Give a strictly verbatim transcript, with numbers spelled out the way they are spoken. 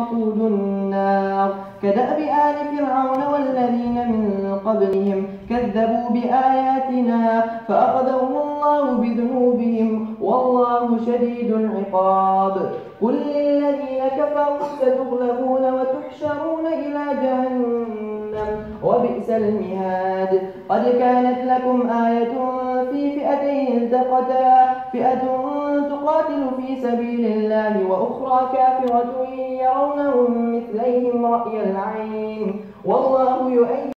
وقود النار كدأب آل فرعون والذين من قبلهم كذبوا بآياتنا فأخذهم الله بذنوبهم والله شديد العقاب. قل للذين كفروا ستغلبون وتحشرون إلى جهنم وبئس المهاد. قد كانت لكم آية في فئتين التقتا فئة تقاتل في سبيل الله وأخرى كافرة يرونهم مثليهم رأي العين والله يؤيد